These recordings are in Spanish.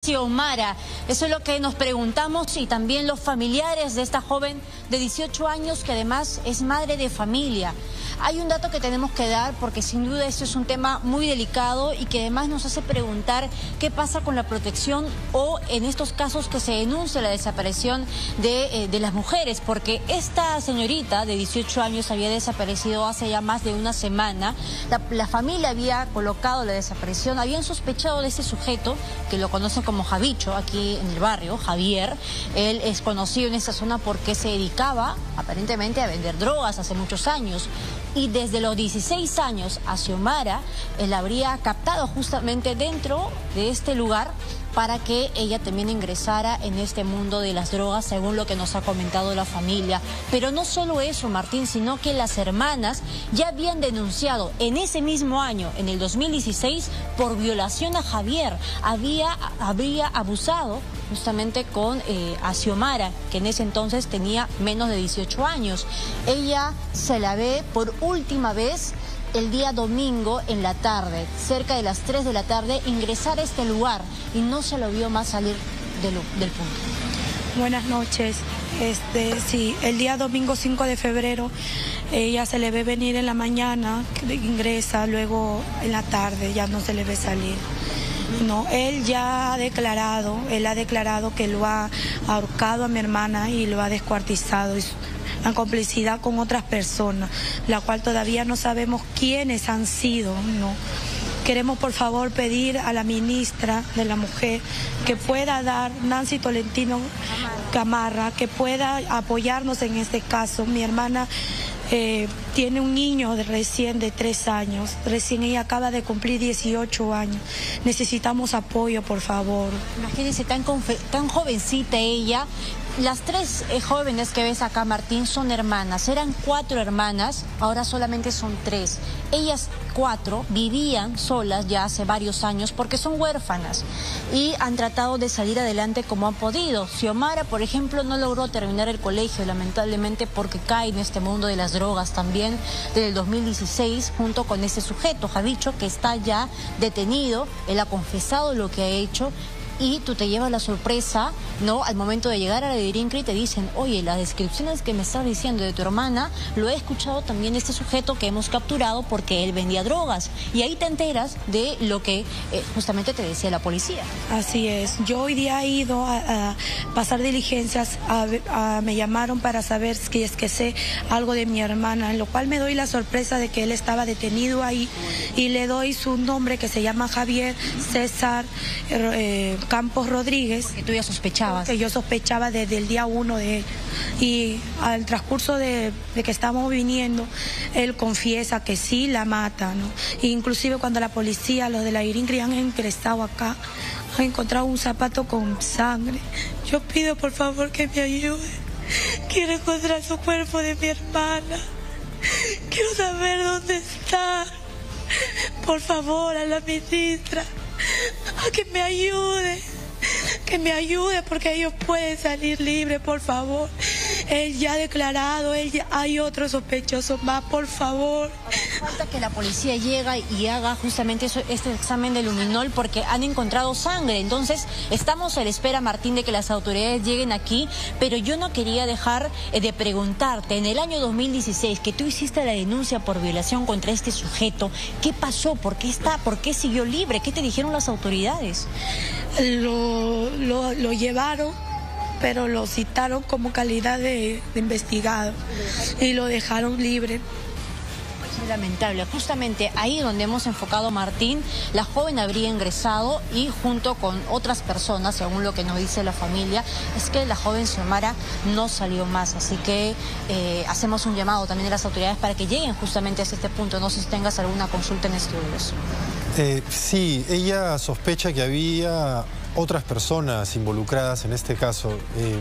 Xiomara? Eso es lo que nos preguntamos, y también los familiares de esta joven de 18 años que además es madre de familia. Hay un dato que tenemos que dar porque sin duda esto es un tema muy delicado y que además nos hace preguntar qué pasa con la protección o en estos casos que se denuncia la desaparición de las mujeres, porque esta señorita de 18 años había desaparecido hace ya más de una semana. La familia había colocado la desaparición, habían sospechado de ese sujeto que lo conocen como Javicho aquí en el barrio, Javier. Él es conocido en esta zona porque se dedicaba aparentemente a vender drogas hace muchos años. Y desde los 16 años a Xiomara la habría captado justamente dentro de este lugar para que ella también ingresara en este mundo de las drogas, según lo que nos ha comentado la familia. Pero no solo eso, Martín, sino que las hermanas ya habían denunciado en ese mismo año, en el 2016, por violación a Javier. Habría abusado justamente a Xiomara, que en ese entonces tenía menos de 18 años. Ella se la ve por última vez el día domingo en la tarde, cerca de las 3 de la tarde, ingresar a este lugar y no se lo vio más salir del punto. Buenas noches. Sí, el día domingo 5 de febrero, ella se le ve venir en la mañana, ingresa, luego en la tarde ya no se le ve salir. No, él ha declarado que lo ha ahorcado a mi hermana y lo ha descuartizado en complicidad con otras personas, la cual todavía no sabemos quiénes han sido, ¿no? Queremos por favor pedir a la ministra de la Mujer que pueda dar, Nancy Tolentino Gamarra, que pueda apoyarnos en este caso. Mi hermana tiene un niño recién de 3 años, recién ella acaba de cumplir 18 años. Necesitamos apoyo, por favor. Imagínense, tan jovencita ella. Las 3 jóvenes que ves acá, Martín, son hermanas. Eran 4 hermanas, ahora solamente son 3. Ellas 4 vivían solas ya hace varios años porque son huérfanas y han tratado de salir adelante como han podido. Xiomara, por ejemplo, no logró terminar el colegio, lamentablemente, porque cae en este mundo de las drogas también desde el 2016 junto con ese sujeto, Javicho, que está ya detenido. Él ha confesado lo que ha hecho. Y tú te llevas la sorpresa, ¿no? Al momento de llegar a la de INCRI te dicen, oye, las descripciones que me estás diciendo de tu hermana, lo he escuchado también de este sujeto que hemos capturado porque él vendía drogas. Y ahí te enteras de lo que justamente te decía la policía. Así es. Yo hoy día he ido a pasar diligencias, me llamaron para saber si es que sé algo de mi hermana, en lo cual me doy la sorpresa de que él estaba detenido ahí y le doy su nombre, que se llama Javier César Campos Rodríguez. Que tú ya sospechabas. Que yo sospechaba desde el día 1 de él. Y al transcurso de que estamos viniendo, él confiesa que sí la mata, ¿no? E inclusive cuando la policía, los de la INCRI han ingresado acá, han encontrado un zapato con sangre. Yo pido por favor que me ayude. Quiero encontrar su cuerpo de mi hermana. Quiero saber dónde está. Por favor, a la ministra, a que me ayude porque ellos pueden salir libres, por favor. Él ya ha declarado, hay otro sospechoso más, por favor. Falta que la policía llegue y haga justamente este examen de luminol porque han encontrado sangre. Entonces estamos a la espera, Martín, de que las autoridades lleguen aquí, pero yo no quería dejar de preguntarte, en el año 2016 que tú hiciste la denuncia por violación contra este sujeto, ¿qué pasó? ¿Por qué siguió libre? ¿Qué te dijeron las autoridades? Lo llevaron, pero lo citaron como calidad de investigado y lo dejaron libre. Es lamentable. Justamente ahí donde hemos enfocado, Martín, la joven habría ingresado y junto con otras personas, según lo que nos dice la familia, es que la joven Xiomara no salió más. Así que hacemos un llamado también a las autoridades para que lleguen justamente hasta este punto. No sé si tengas alguna consulta en estudios. Sí, ella sospecha que había otras personas involucradas en este caso.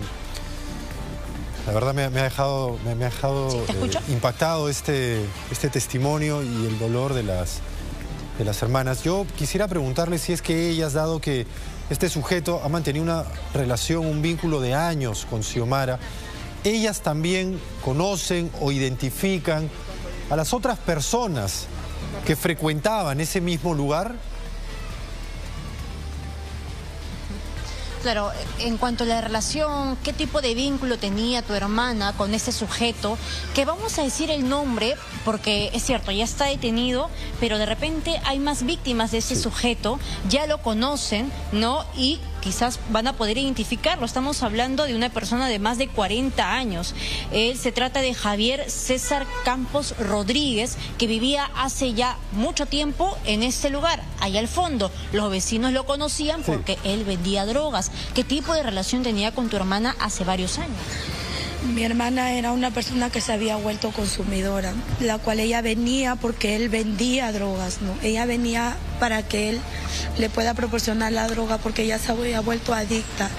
La verdad me ha dejado impactado este testimonio y el dolor de las hermanas. Yo quisiera preguntarle si es que ellas, dado que este sujeto ha mantenido una relación, un vínculo de años con Xiomara, ellas también conocen o identifican a las otras personas que frecuentaban ese mismo lugar. Claro, en cuanto a la relación, ¿qué tipo de vínculo tenía tu hermana con este sujeto? Que vamos a decir el nombre, porque es cierto, ya está detenido, pero de repente hay más víctimas de ese sujeto, ya lo conocen, ¿no? Y quizás van a poder identificarlo. Estamos hablando de una persona de más de 40 años. Él se trata de Javier César Campos Rodríguez, que vivía hace ya mucho tiempo en este lugar, allá al fondo. Los vecinos lo conocían porque él vendía drogas. ¿Qué tipo de relación tenía con tu hermana hace varios años? Mi hermana era una persona que se había vuelto consumidora, la cual ella venía porque él vendía drogas, ¿no? Ella venía para que él le pueda proporcionar la droga porque ella se había vuelto adicta,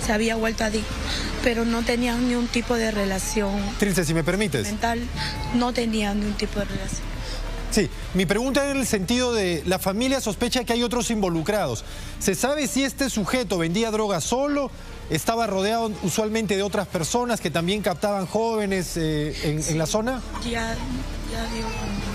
pero no tenían ni un tipo de relación. Trilce, si me permites. Mental, no tenían ni un tipo de relación. Sí, mi pregunta en el sentido de la familia sospecha que hay otros involucrados. ¿Se sabe si este sujeto vendía droga solo? ¿Estaba rodeado usualmente de otras personas que también captaban jóvenes en la zona? Ya digo.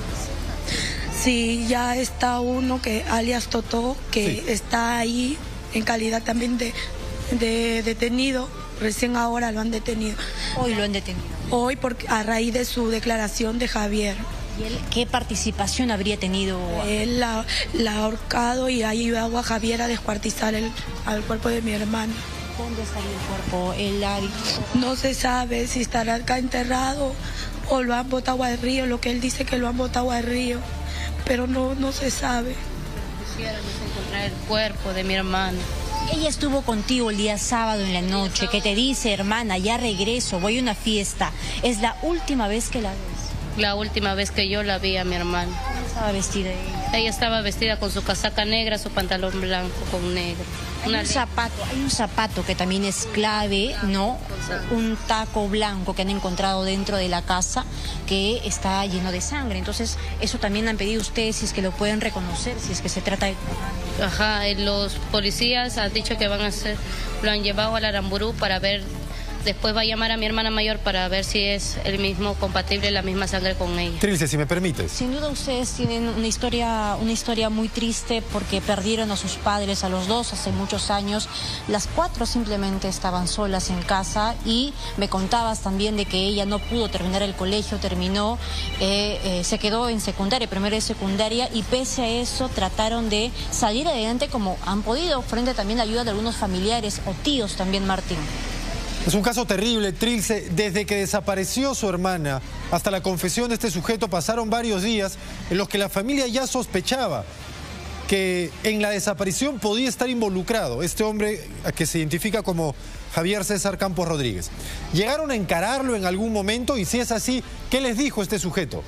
Sí, ya está uno que alias Totó, que está ahí en calidad también de detenido. Recién ahora lo han detenido. Hoy lo han detenido. Hoy a raíz de su declaración de Javier. ¿Y él qué participación habría tenido? Él la ha ahorcado y ha ayudado a Javier a descuartizar al cuerpo de mi hermana. ¿Dónde salió el cuerpo? No se sabe si estará acá enterrado o lo han botado al río, lo que él dice que lo han botado al río, pero no se sabe. Quisiéramos encontrar el cuerpo de mi hermana. Ella estuvo contigo el día sábado en la noche, que te dice, hermana, ya regreso, voy a una fiesta. ¿Es la última vez que la ves? La última vez que yo la vi a mi hermana. ¿Cómo estaba vestida ella? Ella estaba vestida con su casaca negra, su pantalón blanco con negro. Hay un zapato que también es clave, ¿no? Un taco blanco que han encontrado dentro de la casa que está lleno de sangre. Entonces, eso también han pedido ustedes, si es que lo pueden reconocer, si es que se trata de... Ajá, los policías han dicho que lo han llevado al Aramburú para ver. Después va a llamar a mi hermana mayor para ver si es el mismo compatible, la misma sangre con ella. Trilce, si me permites. Sin duda ustedes tienen una historia muy triste porque perdieron a sus padres, a los dos, hace muchos años. Las cuatro simplemente estaban solas en casa y me contabas también de que ella no pudo terminar el colegio, se quedó en secundaria, primero de secundaria, y pese a eso trataron de salir adelante como han podido, frente también a la ayuda de algunos familiares o tíos también, Martín. Es un caso terrible, Trilce. Desde que desapareció su hermana hasta la confesión de este sujeto pasaron varios días en los que la familia ya sospechaba que en la desaparición podía estar involucrado este hombre que se identifica como Javier César Campos Rodríguez. ¿Llegaron a encararlo en algún momento? Y si es así, ¿qué les dijo este sujeto?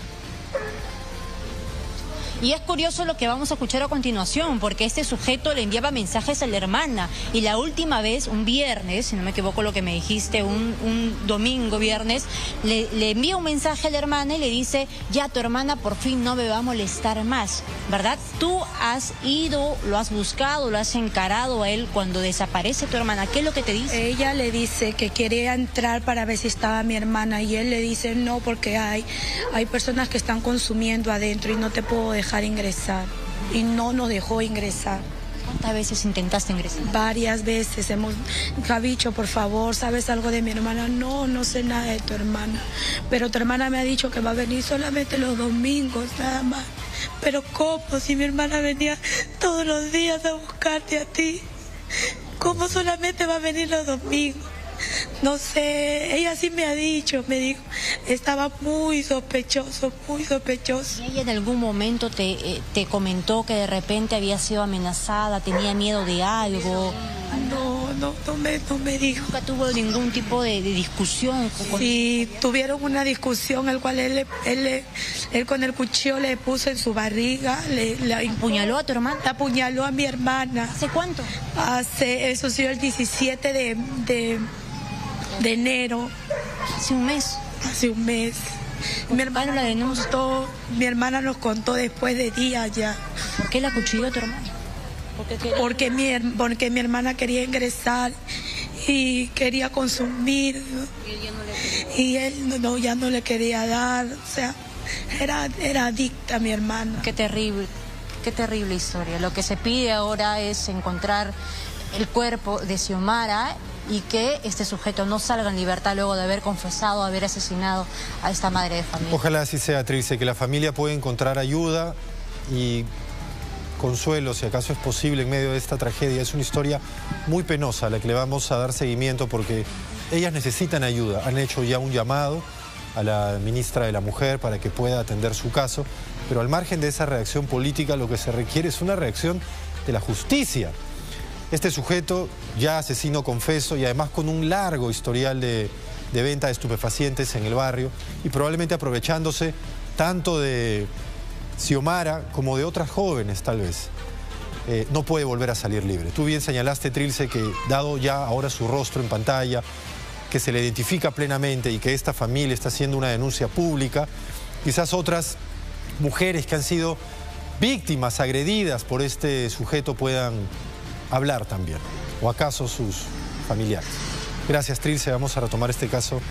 Y es curioso lo que vamos a escuchar a continuación, porque este sujeto le enviaba mensajes a la hermana. Y la última vez, un viernes, si no me equivoco lo que me dijiste, un domingo, viernes, le envía un mensaje a la hermana y le dice, ya tu hermana por fin no me va a molestar más, ¿verdad? Tú has ido, lo has buscado, lo has encarado a él cuando desaparece tu hermana. ¿Qué es lo que te dice? Ella le dice que quería entrar para ver si estaba mi hermana y él le dice no, porque hay personas que están consumiendo adentro y no te puedo dejar ingresar, y no nos dejó ingresar. ¿Cuántas veces intentaste ingresar? Varias veces Javicho, por favor, ¿sabes algo de mi hermana? No sé nada de tu hermana, pero tu hermana me ha dicho que va a venir solamente los domingos, nada más. Pero ¿cómo? Si mi hermana venía todos los días a buscarte a ti, ¿cómo solamente va a venir los domingos? No sé, ella sí me dijo, estaba muy sospechoso. ¿Y ella en algún momento te comentó que de repente había sido amenazada, tenía miedo de algo? No me dijo. ¿Nunca tuvo ningún tipo de discusión? Sí, tuvieron una discusión, el cual él con el cuchillo le puso en su barriga. ¿Apuñaló a tu hermana? Apuñaló a mi hermana. ¿Hace cuánto? Eso sí, el 17 de enero. ¿Hace un mes? Hace un mes. Mi hermana la denunció. Mi hermana nos contó después de días ya. ¿Por qué la acuchilló a tu hermana? Porque mi hermana quería ingresar y quería consumir. Y él ya no le quería dar. O sea, era adicta mi hermana. Qué terrible historia. Lo que se pide ahora es encontrar el cuerpo de Xiomara y que este sujeto no salga en libertad luego de haber confesado, haber asesinado a esta madre de familia. Ojalá así sea, Trilce, que la familia pueda encontrar ayuda y consuelo, si acaso es posible, en medio de esta tragedia. Es una historia muy penosa a la que le vamos a dar seguimiento porque ellas necesitan ayuda. Han hecho ya un llamado a la ministra de la Mujer para que pueda atender su caso, pero al margen de esa reacción política lo que se requiere es una reacción de la justicia. Este sujeto, ya asesino confeso y además con un largo historial de venta de estupefacientes en el barrio y probablemente aprovechándose tanto de Xiomara como de otras jóvenes tal vez, no puede volver a salir libre. Tú bien señalaste, Trilce, que dado ya ahora su rostro en pantalla, que se le identifica plenamente y que esta familia está haciendo una denuncia pública, quizás otras mujeres que han sido víctimas, agredidas por este sujeto puedan hablar también, o acaso sus familiares. Gracias, Trilce, vamos a retomar este caso